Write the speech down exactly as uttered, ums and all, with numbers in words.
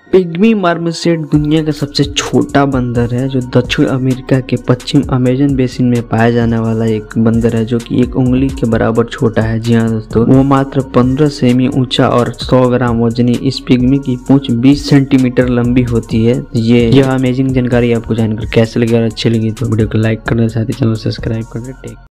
Pygmy marmoset दुनिया का सबसे छोटा बंदर है जो दक्षिण अमेरिका के पश्चिम अमेजन बेसिन में पाया जाने वाला एक बंदर है जो कि एक उंगली के बराबर छोटा है। जी हाँ दोस्तों, वो मात्र पंद्रह सेमी ऊंचा और सौ ग्राम वजनी इस पिग्मी की पूंछ बीस सेंटीमीटर लंबी होती है। ये यह अमेजिंग जानकारी आपको जानकर कैसे लगी और अच्छी लगी तो वीडियो को लाइक करना, साथ ही चैनल सब्सक्राइब करना। टेक